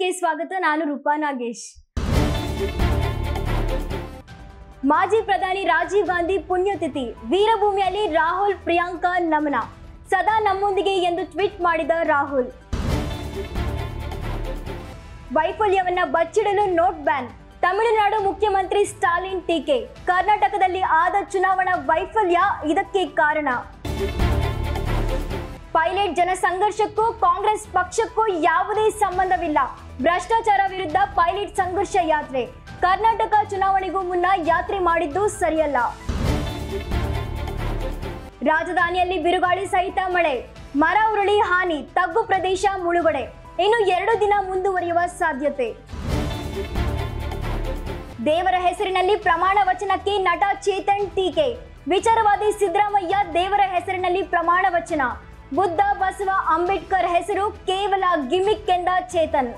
ನ್ಯೂಸ್ಗೆ ಸ್ವಾಗತ. ನಾನು ರೂಪಾ ನಾಗೇಶ್. ಮಾಜಿ ಪ್ರಧಾನಿ ರಾಜೀವ್ ಗಾಂಧಿ ಪುಣ್ಯತಿಥಿ. ವೀರಭೂಮಿಯಲ್ಲಿ ರಾಹುಲ್ ಪ್ರಿಯಾಂಕಾ ನಮನ. ಸದಾ ನಮ್ಮೊಂದಿಗೆ ಎಂದು ಟ್ವೀಟ್ ಮಾಡಿದ ರಾಹುಲ್. ವೈಫಲ್ಯವನ್ನ ಬಚ್ಚಿಡಲು ನೋಟ್ ಬ್ಯಾನ್. ತಮಿಳುನಾಡು ಮುಖ್ಯಮಂತ್ರಿ ಸ್ಟಾಲಿನ್ ಟೀಕೆ. ಕರ್ನಾಟಕದಲ್ಲಿ ಆದ ಚುನಾವಣಾ ವೈಫಲ್ಯ ಇದಕ್ಕೆ ಕಾರಣ. ಪೈಲಟ್ ಜನ ಸಂಘರ್ಷಕ್ಕೂ ಕಾಂಗ್ರೆಸ್ ಪಕ್ಷಕ್ಕೂ ಯಾವುದೇ ಸಂಬಂಧವಿಲ್ಲ. ಭ್ರಷ್ಟಾಚಾರ ವಿರುದ್ಧ ಪೈಲಟ್ ಸಂಘರ್ಷ ಯಾತ್ರೆ. ಕರ್ನಾಟಕ ಚುನಾವಣೆಗೂ ಮುನ್ನ ಯಾತ್ರೆ ಮಾಡಿದ್ದು ಸರಿಯಲ್ಲ. ರಾಜಧಾನಿಯಲ್ಲಿ ಬಿರುಗಾಳಿ ಸಹಿತ ಮಳೆ. ಮರ ಉರುಳಿ ಹಾನಿ. ತಗ್ಗು ಪ್ರದೇಶ ಮುಳುಗಡೆ. ಇನ್ನು 2 ದಿನ ಮುಂದುವರಿಯುವ ಸಾಧ್ಯತೆ. ದೇವರ ಹೆಸರಿನಲ್ಲಿ ಪ್ರಮಾಣ ವಚನಕ್ಕೆ ನಟ ಚೇತನ್ ಟೀಕೆ. ವಿಚಾರವಾದಿ ಸಿದ್ದರಾಮಯ್ಯ ದೇವರ ಹೆಸರಿನಲ್ಲಿ ಪ್ರಮಾಣ ವಚನ. ಬುದ್ಧ, ಬಸವ, ಅಂಬೇಡ್ಕರ್ ಹೆಸರು ಕೇವಲ ಗಿಮಿಕ್ ಎಂದ ಚೇತನ್.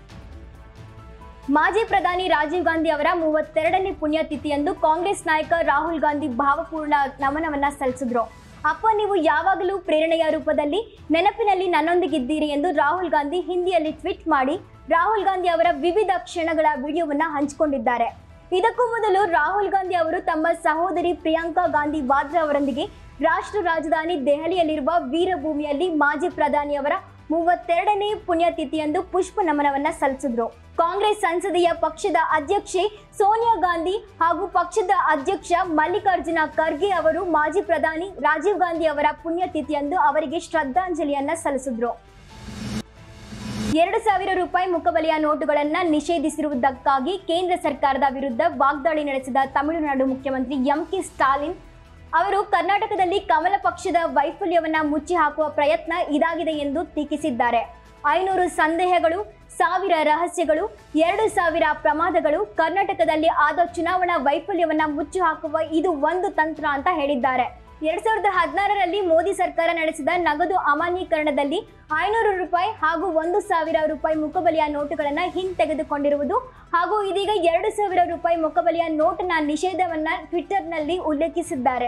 ಮಾಜಿ ಪ್ರಧಾನಿ ರಾಜೀವ್ ಗಾಂಧಿ ಅವರ 32ನೇ ಪುಣ್ಯತಿಥಿಯಂದು ಕಾಂಗ್ರೆಸ್ ನಾಯಕ ರಾಹುಲ್ ಗಾಂಧಿ ಭಾವಪೂರ್ಣ ನಮನವನ್ನ ಸಲ್ಲಿಸಿದ್ರು. ಅಪ್ಪ, ನೀವು ಯಾವಾಗಲೂ ಪ್ರೇರಣೆಯ ರೂಪದಲ್ಲಿ ನೆನಪಿನಲ್ಲಿ ನನ್ನೊಂದಿಗಿದ್ದೀರಿ ಎಂದು ರಾಹುಲ್ ಗಾಂಧಿ ಹಿಂದಿಯಲ್ಲಿ ಟ್ವೀಟ್ ಮಾಡಿ ರಾಹುಲ್ ಗಾಂಧಿ ಅವರ ವಿವಿಧ ಕ್ಷಣಗಳ ವಿಡಿಯೋವನ್ನ ಹಂಚಿಕೊಂಡಿದ್ದಾರೆ. ಇದಕ್ಕೂ ಮೊದಲು ರಾಹುಲ್ ಗಾಂಧಿ ಅವರು ತಮ್ಮ ಸಹೋದರಿ ಪ್ರಿಯಾಂಕಾ ಗಾಂಧಿ ವಾದ್ರಾ ಅವರೊಂದಿಗೆ ರಾಷ್ಟ್ರ ರಾಜಧಾನಿ ದೆಹಲಿಯಲ್ಲಿರುವ ವೀರಭೂಮಿಯಲ್ಲಿ ಮಾಜಿ ಪ್ರಧಾನಿಯವರ 32ನೇ ಪುಣ್ಯತಿಥಿಯಂದು ಪುಷ್ಪ ನಮನವನ್ನ ಸಲ್ಲಿಸಿದ್ರು. ಕಾಂಗ್ರೆಸ್ ಸಂಸದೀಯ ಪಕ್ಷದ ಅಧ್ಯಕ್ಷೆ ಸೋನಿಯಾ ಗಾಂಧಿ ಹಾಗೂ ಪಕ್ಷದ ಅಧ್ಯಕ್ಷ ಮಲ್ಲಿಕಾರ್ಜುನ ಖರ್ಗೆ ಅವರು ಮಾಜಿ ಪ್ರಧಾನಿ ರಾಜೀವ್ ಗಾಂಧಿ ಅವರ ಪುಣ್ಯತಿಥಿಯಂದು ಅವರಿಗೆ ಶ್ರದ್ಧಾಂಜಲಿಯನ್ನ ಸಲ್ಲಿಸಿದ್ರು. 2,000 ರೂಪಾಯಿ ಮುಖಬಲೆಯ ನೋಟುಗಳನ್ನು ನಿಷೇಧಿಸಿರುವುದಕ್ಕಾಗಿ ಕೇಂದ್ರ ಸರ್ಕಾರದ ವಿರುದ್ಧ ವಾಗ್ದಾಳಿ ನಡೆಸಿದ ತಮಿಳುನಾಡು ಮುಖ್ಯಮಂತ್ರಿ ಎಂಕೆ ಸ್ಟಾಲಿನ್ ಅವರು ಕರ್ನಾಟಕದಲ್ಲಿ ಕಮಲ ಪಕ್ಷದ ವೈಫಲ್ಯವನ್ನ ಮುಚ್ಚಿ ಹಾಕುವ ಪ್ರಯತ್ನ ಇದಾಗಿದೆ ಎಂದು ಟೀಕಿಸಿದ್ದಾರೆ. 500 ಸಂದೇಹಗಳು, 1000 ರಹಸ್ಯಗಳು, 2,000 ಪ್ರಮಾದಗಳು. ಕರ್ನಾಟಕದಲ್ಲಿ ಆದ ಚುನಾವಣಾ ವೈಫಲ್ಯವನ್ನ ಮುಚ್ಚಿ ಹಾಕುವ ಇದು ಒಂದು ತಂತ್ರ ಅಂತ ಹೇಳಿದ್ದಾರೆ. 2016ರಲ್ಲಿ ಮೋದಿ ಸರ್ಕಾರ ನಡೆಸಿದ ನಗದು ಅಮಾನ್ಯೀಕರಣದಲ್ಲಿ 500 ರೂಪಾಯಿ ಹಾಗೂ 1,000 ರೂಪಾಯಿ ಮುಖಬಲೆಯ ನೋಟುಗಳನ್ನು ಹಿಂತೆಗೆದುಕೊಂಡಿರುವುದು ಹಾಗೂ ಇದೀಗ 2,000 ರೂಪಾಯಿ ಮುಖಬಲೆಯ ನೋಟಿನ ನಿಷೇಧವನ್ನ ಟ್ವಿಟರ್ನಲ್ಲಿ ಉಲ್ಲೇಖಿಸಿದ್ದಾರೆ.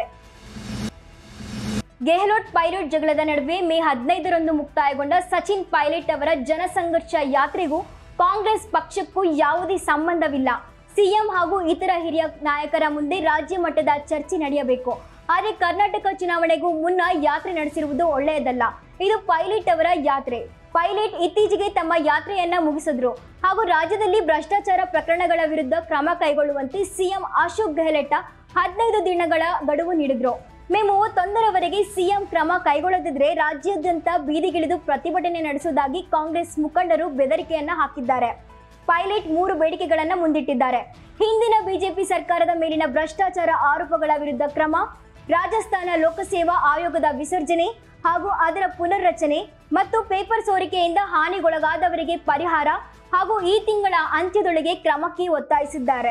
ಗೆಹ್ಲೋಟ್ ಪೈಲಟ್ ಜಗಳದ ನಡುವೆ ಮೇ 15ರಂದು ಮುಕ್ತಾಯಗೊಂಡ ಸಚಿನ್ ಪೈಲಟ್ ಅವರ ಜನಸಂಘರ್ಷ ಯಾತ್ರೆಗೂ ಕಾಂಗ್ರೆಸ್ ಪಕ್ಷಕ್ಕೂ ಯಾವುದೇ ಸಂಬಂಧವಿಲ್ಲ. ಸಿಎಂ ಹಾಗೂ ಇತರ ಹಿರಿಯ ನಾಯಕರ ಮುಂದೆ ರಾಜ್ಯ ಮಟ್ಟದ ಚರ್ಚೆ ನಡೆಯಬೇಕು. ಆದರೆ ಕರ್ನಾಟಕ ಚುನಾವಣೆಗೂ ಮುನ್ನ ಯಾತ್ರೆ ನಡೆಸಿರುವುದು ಒಳ್ಳೆಯದಲ್ಲ. ಇದು ಪೈಲಟ್ ಅವರ ಯಾತ್ರೆ. ಪೈಲಟ್ ಇತ್ತೀಚೆಗೆ ತಮ್ಮ ಯಾತ್ರೆಯನ್ನ ಮುಗಿಸಿದ್ರು ಹಾಗೂ ರಾಜ್ಯದಲ್ಲಿ ಭ್ರಷ್ಟಾಚಾರ ಪ್ರಕರಣಗಳ ವಿರುದ್ಧ ಕ್ರಮ ಕೈಗೊಳ್ಳುವಂತೆ ಸಿಎಂ ಅಶೋಕ್ ಗೆಹ್ಲೋಟ್ 15 ದಿನಗಳ ಗಡುವು ನೀಡಿದ್ರು. ಮೇ 31ರವರೆಗೆ ಸಿಎಂ ಕ್ರಮ ಕೈಗೊಳ್ಳದಿದ್ರೆ ರಾಜ್ಯಾದ್ಯಂತ ಬೀದಿಗಿಳಿದು ಪ್ರತಿಭಟನೆ ನಡೆಸುವುದಾಗಿ ಕಾಂಗ್ರೆಸ್ ಮುಖಂಡರು ಬೆದರಿಕೆಯನ್ನ ಹಾಕಿದ್ದಾರೆ. ಪೈಲಟ್ 3 ಬೇಡಿಕೆಗಳನ್ನು ಮುಂದಿಟ್ಟಿದ್ದಾರೆ. ಹಿಂದಿನ ಬಿಜೆಪಿ ಸರ್ಕಾರದ ಮೇಲಿನ ಭ್ರಷ್ಟಾಚಾರ ಆರೋಪಗಳ ವಿರುದ್ಧ ಕ್ರಮ, ರಾಜಸ್ಥಾನ ಲೋಕಸೇವಾ ಆಯೋಗದ ವಿಸರ್ಜನೆ ಹಾಗೂ ಅದರ ಪುನರ್ರಚನೆ ಮತ್ತು ಪೇಪರ್ ಸೋರಿಕೆಯಿಂದ ಹಾನಿಗೊಳಗಾದವರಿಗೆ ಪರಿಹಾರ ಹಾಗೂ ಈ ತಿಂಗಳ ಅಂತ್ಯದೊಳಗೆ ಕ್ರಮಕ್ಕೆ ಒತ್ತಾಯಿಸಿದ್ದಾರೆ.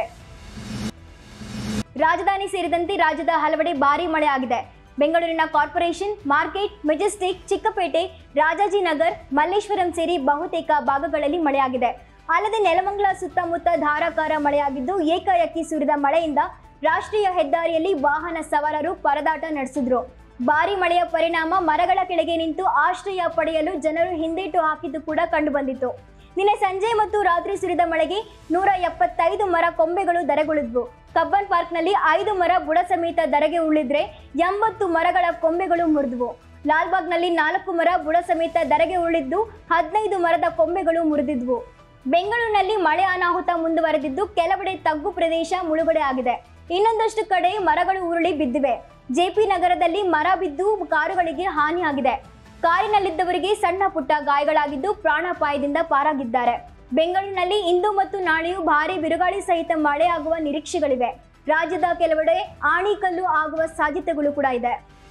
ರಾಜಧಾನಿ ಸೇರಿದಂತೆ ರಾಜ್ಯದ ಹಲವೆಡೆ ಭಾರೀ ಮಳೆ ಆಗಿದೆ. ಬೆಂಗಳೂರಿನ corporation, market, Majestic, Chickpet, Rajajinagar, Malleshwaram ಸೇರಿ ಬಹುತೇಕ ಭಾಗಗಳಲ್ಲಿ ಮಳೆಯಾಗಿದೆ. ಅಲ್ಲದೆ ನೆಲಮಂಗಲ ಸುತ್ತಮುತ್ತ ಧಾರಾಕಾರ ಮಳೆಯಾಗಿದ್ದು ಏಕಾಏಕಿ ಸುರಿದ ಮಳೆಯಿಂದ ರಾಷ್ಟ್ರೀಯ ಹೆದ್ದಾರಿಯಲ್ಲಿ ವಾಹನ ಸವಾರರು ಪರದಾಟ ನಡೆಸಿದ್ರು. ಭಾರೀ ಮಳೆಯ ಪರಿಣಾಮ ಮರಗಳ ಕೆಳಗೆ ನಿಂತು ಆಶ್ರಯ ಪಡೆಯಲು ಜನರು ಹಿಂದೇಟು ಹಾಕಿದ್ದು ಕೂಡ ಕಂಡುಬಂದಿತು. ನಿನ್ನೆ ಸಂಜೆ ಮತ್ತು ರಾತ್ರಿ ಸುರಿದ ಮಳೆಗೆ 175 ಮರ ಕೊಂಬೆಗಳು ಧರೆಗುಳಿದ್ವು. ಕಬ್ಬನ್ ಪಾರ್ಕ್ನಲ್ಲಿ 5 ಮರ ಬುಡ ಸಮೇತ ಧರೆಗೆ ಉರುಳಿದ್ರೆ 80 ಮರಗಳ ಕೊಂಬೆಗಳು ಮುರಿದವು. ಲಾಲ್ಬಾಗ್ನಲ್ಲಿ 4 ಮರ ಬುಡ ಸಮೇತ ಧರೆಗೆ ಉರುಳಿದ್ದು 15 ಮರದ ಕೊಂಬೆಗಳು ಮುರಿದಿದ್ವು. ಬೆಂಗಳೂರಿನಲ್ಲಿ ಮಳೆ ಅನಾಹುತ ಮುಂದುವರೆದಿದ್ದು ಕೆಲವೆಡೆ ತಗ್ಗು ಪ್ರದೇಶ ಮುಳುಗಡೆ ಆಗಿದೆ. ಇನ್ನೊಂದಷ್ಟು ಕಡೆ ಮರಗಳು ಉರುಳಿ ಬಿದ್ದಿವೆ. ಜೆಪಿ ನಗರದಲ್ಲಿ ಮರ ಬಿದ್ದು ಕಾರುಗಳಿಗೆ ಹಾನಿಯಾಗಿದೆ. ಕಾರಿನಲ್ಲಿದ್ದವರಿಗೆ ಸಣ್ಣ ಪುಟ್ಟ ಗಾಯಗಳಾಗಿದ್ದು ಪ್ರಾಣಾಪಾಯದಿಂದ ಪಾರಾಗಿದ್ದಾರೆ. ಬೆಂಗಳೂರಿನಲ್ಲಿ ಇಂದು ಮತ್ತು ನಾಳೆಯೂ ಭಾರೀ ಬಿರುಗಾಳಿ ಸಹಿತ ಮಳೆಯಾಗುವ ನಿರೀಕ್ಷೆಗಳಿವೆ. ರಾಜ್ಯದ ಕೆಲವೆಡೆ ಆಣಿಕಲ್ಲು ಆಗುವ ಸಾಧ್ಯತೆಗಳು ಕೂಡ ಇದೆ.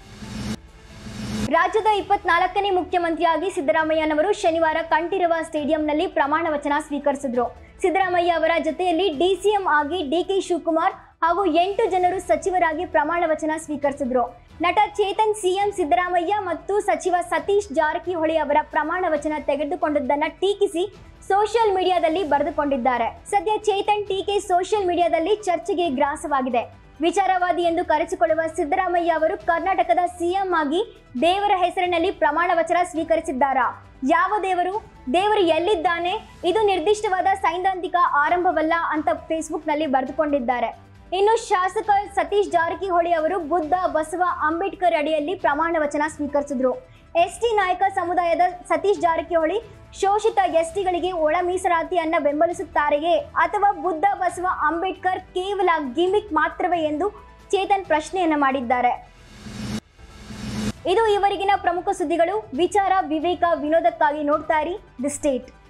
ರಾಜ್ಯದ 24ನೇ ಮುಖ್ಯಮಂತ್ರಿಯಾಗಿ ಸಿದ್ದರಾಮಯ್ಯನವರು ಶನಿವಾರ ಕಂಠೀರವ ಸ್ಟೇಡಿಯಂನಲ್ಲಿ ಪ್ರಮಾಣ ವಚನ ಸ್ವೀಕರಿಸಿದ್ರು. ಸಿದ್ದರಾಮಯ್ಯ ಅವರ ಜೊತೆಯಲ್ಲಿ ಡಿಸಿಎಂ ಆಗಿ ಡಿಕೆ ಶಿವಕುಮಾರ್ ಹಾಗೂ 8 ಜನರು ಸಚಿವರಾಗಿ ಪ್ರಮಾಣ ವಚನ ಸ್ವೀಕರಿಸಿದ್ರು. ನಟ ಚೇತನ್ ಸಿಎಂ ಸಿದ್ದರಾಮಯ್ಯ ಮತ್ತು ಸಚಿವ ಸತೀಶ್ ಜಾರಕಿಹೊಳಿ ಅವರ ಪ್ರಮಾಣ ವಚನ ತೆಗೆದುಕೊಂಡದ್ದನ್ನು ಟೀಕಿಸಿ ಸೋಷಿಯಲ್ ಮೀಡಿಯಾದಲ್ಲಿ ಬರೆದುಕೊಂಡಿದ್ದಾರೆ. ಸದ್ಯ ಚೇತನ್ ಟೀಕೆ ಸೋಷಿಯಲ್ ಮೀಡಿಯಾದಲ್ಲಿ ಚರ್ಚೆಗೆ ಗ್ರಾಸವಾಗಿದೆ. ವಿಚಾರವಾದಿ ಎಂದು ಕರೆಸಿಕೊಳ್ಳುವ ಸಿದ್ದರಾಮಯ್ಯ ಅವರು ಕರ್ನಾಟಕದ ಸಿಎಂ ಆಗಿ ದೇವರ ಹೆಸರಿನಲ್ಲಿ ಪ್ರಮಾಣ ವಚನ ಸ್ವೀಕರಿಸಿದ್ದಾರಾ? ಯಾವ ದೇವರು? ದೇವರು ಎಲ್ಲಿದ್ದಾನೆ? ಇದು ನಿರ್ದಿಷ್ಟವಾದ ಸೈದ್ಧಾಂತಿಕ ಆರಂಭವಲ್ಲ ಅಂತ ಫೇಸ್ಬುಕ್ನಲ್ಲಿ ಬರೆದುಕೊಂಡಿದ್ದಾರೆ. ಇನ್ನು ಶಾಸಕ ಸತೀಶ್ ಜಾರಕಿಹೊಳಿ ಅವರು ಬುದ್ಧ, ಬಸವ, ಅಂಬೇಡ್ಕರ್ ಅಡಿಯಲ್ಲಿ ಪ್ರಮಾಣ ವಚನ ಸ್ವೀಕರಿಸಿದ್ರು. ಎಸ್ಟಿ ನಾಯಕ ಸಮುದಾಯದ ಸತೀಶ್ ಜಾರಕಿಹೊಳಿ ಶೋಷಿತ ಎಸ್ಟಿಗಳಿಗೆ ಒಳ ಮೀಸಲಾತಿಯನ್ನ ಬೆಂಬಲಿಸುತ್ತಾರೆಯೇ ಅಥವಾ ಬುದ್ಧ, ಬಸವ, ಅಂಬೇಡ್ಕರ್ ಕೇವಲ ಗಿಮಿಕ್ ಮಾತ್ರವೇ ಎಂದು ಚೇತನ್ ಪ್ರಶ್ನೆಯನ್ನ ಮಾಡಿದ್ದಾರೆ. ಇದು ಇವರಿಗಿನ ಪ್ರಮುಖ ಸುದ್ದಿಗಳು. ವಿಚಾರ, ವಿವೇಕ, ವಿನೋದಕ್ಕಾಗಿ ನೋಡ್ತಾ ಇರಿ ದಿ ಸ್ಟೇಟ್.